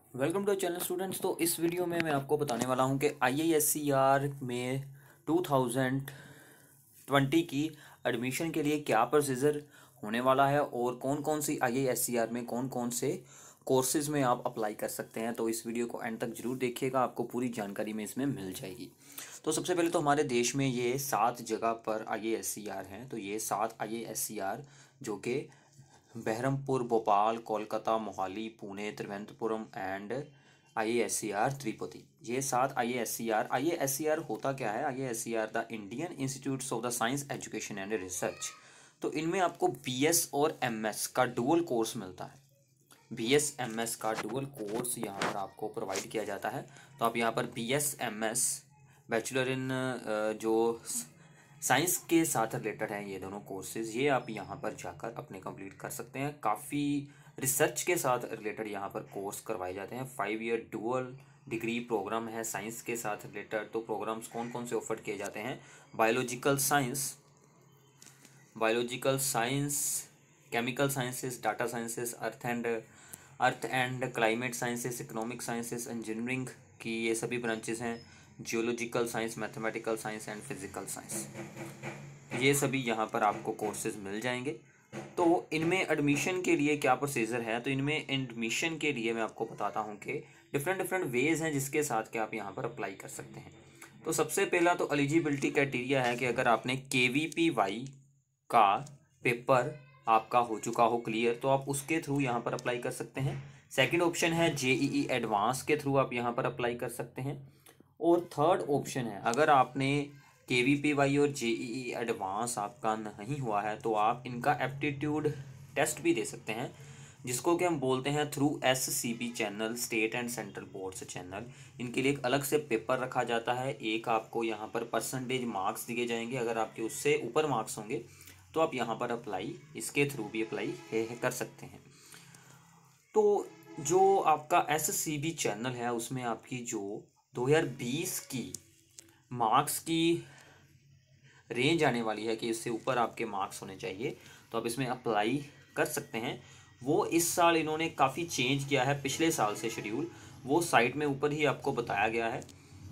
Welcome to channel students. तो इस video में मैं आपको बताने वाला हूं कि IISER में 2020 की एडमिशन के लिए क्या प्रोसीजर होने वाला है और कौन कौन सी IISER में कौन कौन से कोर्सेज में आप अप्लाई कर सकते हैं। तो इस वीडियो को एंड तक जरूर देखिएगा, आपको पूरी जानकारी में इसमें मिल जाएगी। तो सबसे पहले तो हमारे देश में ये 7 जगह पर IISER हैं। तो ये 7 IISER जो कि बहरमपुर, भोपाल, कोलकाता, मोहाली, पुणे, त्रिवेंद्रपुरम एंड IISER त्रिपुटी। ये 7 IISER होता क्या है? IISER the Indian institutes of the science education and research. तो इनमें आपको BS और MS का डुअल कोर्स मिलता है। BS MS का डुअल कोर्स यहाँ पर आपको प्रोवाइड किया जाता है। तो आप यहाँ पर BS MS बैचलर इन जो साइंस के साथ रिलेटेड हैं ये दोनों कोर्सेज, ये आप यहाँ पर जाकर अपने कंप्लीट कर सकते हैं। काफ़ी रिसर्च के साथ रिलेटेड यहाँ पर कोर्स करवाए जाते हैं। 5 ईयर डुअल डिग्री प्रोग्राम है साइंस के साथ रिलेटेड। तो प्रोग्राम्स कौन कौन से ऑफर किए जाते हैं? Biological science, chemical sciences, data sciences, earth and climate sciences, economic sciences, engineering की ये सभी ब्रांचेस हैं। Geological science, mathematical science and physical science, ये सभी यहाँ पर आपको कोर्सेज मिल जाएंगे। तो इनमें एडमिशन के लिए क्या प्रोसीजर है? तो इनमें एडमिशन के लिए मैं आपको बताता हूँ कि डिफरेंट डिफरेंट वेज हैं जिसके साथ कि आप यहाँ पर अप्लाई कर सकते हैं। तो सबसे पहला तो एलिजिबिलिटी क्राइटेरिया है कि अगर आपने KVPY का पेपर आपका हो चुका हो क्लियर, तो आप उसके थ्रू यहाँ पर अप्लाई कर सकते हैं। सेकंड ऑप्शन है JEE एडवांस के थ्रू आप यहाँ पर अप्लाई कर सकते हैं। और थर्ड ऑप्शन है, अगर आपने KVPY और JEE एडवांस आपका नहीं हुआ है तो आप इनका एप्टीट्यूड टेस्ट भी दे सकते हैं, जिसको कि हम बोलते हैं through SCB channel, state and central boards channel. इनके लिए एक अलग से पेपर रखा जाता है। एक आपको यहाँ पर परसेंटेज मार्क्स दिए जाएंगे, अगर आपके उससे ऊपर मार्क्स होंगे तो आप यहाँ पर अप्लाई, इसके थ्रू भी अप्लाई कर सकते हैं। तो जो आपका SCB चैनल है उसमें आपकी जो 2020 की मार्क्स की रेंज आने वाली है कि इससे ऊपर आपके मार्क्स होने चाहिए, तो आप इसमें अप्लाई कर सकते हैं। वो इस साल इन्होंने काफ़ी चेंज किया है पिछले साल से शेड्यूल, वो साइट में ऊपर ही आपको बताया गया है।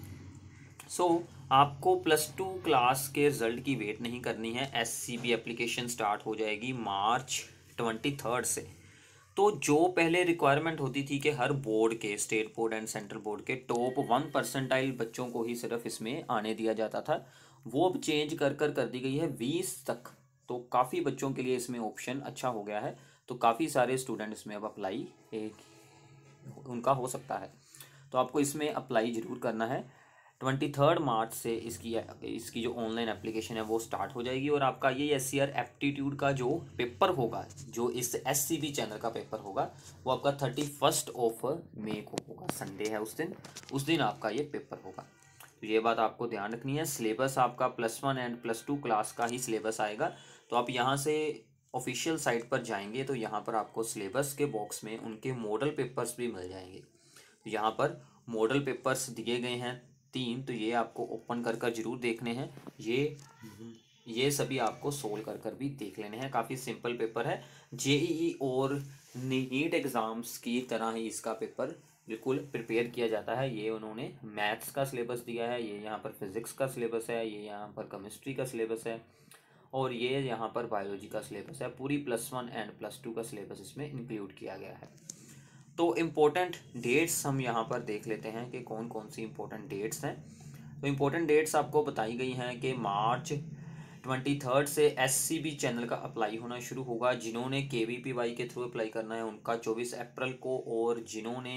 आपको +2 क्लास के रिजल्ट की वेट नहीं करनी है। SCB एप्लीकेशन स्टार्ट हो जाएगी मार्च 23 से। तो जो पहले रिक्वायरमेंट होती थी कि हर बोर्ड के, state board and central board के टॉप 1% बच्चों को ही सिर्फ इसमें आने दिया जाता था, वो अब चेंज कर दी गई है 20 तक। तो काफ़ी बच्चों के लिए इसमें ऑप्शन अच्छा हो गया है। तो काफ़ी सारे स्टूडेंट इसमें अब अप्लाई उनका हो सकता है। तो आपको इसमें अप्लाई ज़रूर करना है। 23 मार्च से इसकी जो ऑनलाइन एप्लीकेशन है वो स्टार्ट हो जाएगी। और आपका ये SCR एप्टीट्यूड का जो पेपर होगा, जो इस SCB चैनल का पेपर होगा, वो आपका 31 को होगा। संडे है उस दिन आपका ये पेपर होगा। तो ये बात आपको ध्यान रखनी है। सिलेबस आपका +1 एंड +2 क्लास का ही सिलेबस आएगा। तो आप यहाँ से ऑफिशियल साइट पर जाएंगे तो यहाँ पर आपको सिलेबस के बॉक्स में उनके मॉडल पेपर्स भी मिल जाएंगे। तो यहाँ पर मॉडल पेपर्स दिए गए हैं 3, तो ये आपको ओपन कर जरूर देखने हैं। ये सभी आपको सोल्व कर भी देख लेने हैं। काफ़ी सिंपल पेपर है। JEE और नीट एग्ज़ाम्स की तरह ही इसका पेपर बिल्कुल प्रिपेयर किया जाता है। ये उन्होंने मैथ्स का सिलेबस दिया है, ये यहाँ पर फिज़िक्स का सिलेबस है, ये यहाँ पर केमिस्ट्री का सिलेबस है, और ये यहाँ पर बायोलॉजी का सिलेबस है। पूरी +1 एंड +2 का सिलेबस इसमें इंक्लूड किया गया है। तो इम्पोर्टेंट डेट्स हम यहाँ पर देख लेते हैं कि कौन कौन सी इम्पोर्टेंट डेट्स हैं। तो इम्पोर्टेंट डेट्स आपको बताई गई हैं कि मार्च 23 से SCB चैनल का अप्लाई होना शुरू होगा। जिन्होंने KVPY के थ्रू अप्लाई करना है उनका 24 अप्रैल को, और जिन्होंने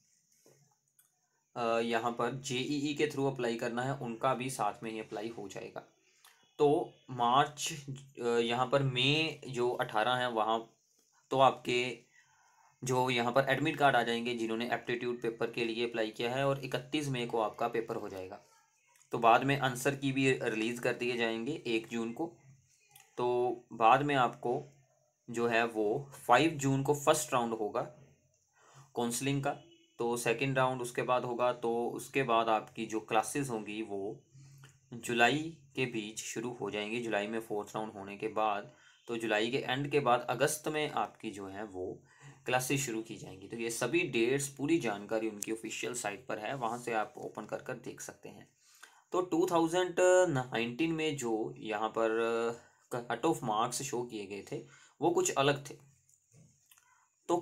यहाँ पर JEE के थ्रू अप्लाई करना है उनका भी साथ में ही अप्लाई हो जाएगा। तो मार्च, यहाँ पर मई जो 18 है वहाँ तो आपके जो यहाँ पर एडमिट कार्ड आ जाएंगे जिन्होंने एप्टीट्यूड पेपर के लिए अप्लाई किया है, और 31 मई को आपका पेपर हो जाएगा। तो बाद में आंसर की भी रिलीज़ कर दिए जाएंगे 1 जून को। तो बाद में आपको जो है वो 5 जून को फर्स्ट राउंड होगा काउंसलिंग का। तो सेकंड राउंड उसके बाद होगा। तो उसके बाद आपकी जो क्लासेस होंगी वो जुलाई के बीच शुरू हो जाएंगी। जुलाई में 4th राउंड होने के बाद, तो जुलाई के एंड के बाद अगस्त में आपकी जो है वो क्लासेस शुरू की जाएंगी। तो ये सभी डेट्स, पूरी जानकारी उनकी ऑफिशियल साइट पर है, वहाँ से आप ओपन कर कर देख सकते हैं। तो 2019 में जो यहाँ पर कट ऑफ मार्क्स शो किए गए थे वो कुछ अलग थे। तो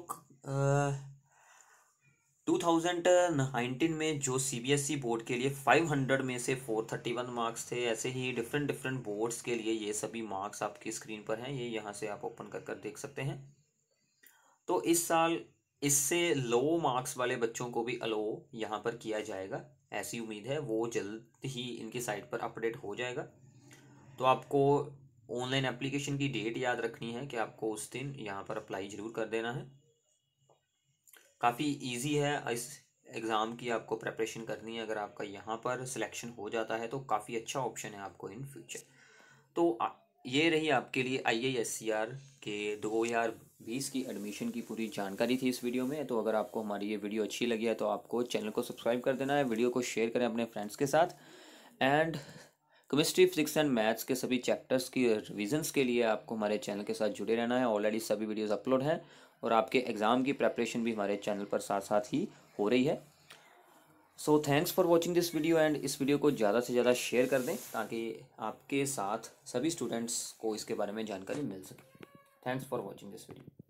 2019 में जो सीबीएसई बोर्ड के लिए 500 में से 431 मार्क्स थे, ऐसे ही डिफरेंट डिफरेंट बोर्ड्स के लिए ये सभी मार्क्स आपकी स्क्रीन पर हैं, ये यहाँ से आप ओपन कर कर देख सकते हैं। तो इस साल इससे लो मार्क्स वाले बच्चों को भी अलो यहाँ पर किया जाएगा, ऐसी उम्मीद है। वो जल्द ही इनकी साइट पर अपडेट हो जाएगा। तो आपको ऑनलाइन एप्लीकेशन की डेट याद रखनी है कि आपको उस दिन यहाँ पर अप्लाई ज़रूर कर देना है। काफ़ी इजी है इस एग्ज़ाम की, आपको प्रिपरेशन करनी है। अगर आपका यहाँ पर सिलेक्शन हो जाता है तो काफ़ी अच्छा ऑप्शन है आपको इन फ्यूचर। तो ये रही आपके लिए IISER के 2020 की एडमिशन की पूरी जानकारी थी इस वीडियो में। तो अगर आपको हमारी ये वीडियो अच्छी लगी है तो आपको चैनल को सब्सक्राइब कर देना है, वीडियो को शेयर करें अपने फ्रेंड्स के साथ। And chemistry, physics and maths के सभी चैप्टर्स की रिविजन्स के लिए आपको हमारे चैनल के साथ जुड़े रहना है। ऑलरेडी सभी वीडियोस अपलोड हैं और आपके एग्ज़ाम की प्रेपरेशन भी हमारे चैनल पर साथ साथ ही हो रही है। So thanks for watching this video, and इस वीडियो को ज़्यादा से ज़्यादा शेयर कर दें ताकि आपके साथ सभी स्टूडेंट्स को इसके बारे में जानकारी मिल सके। Thanks for watching this video.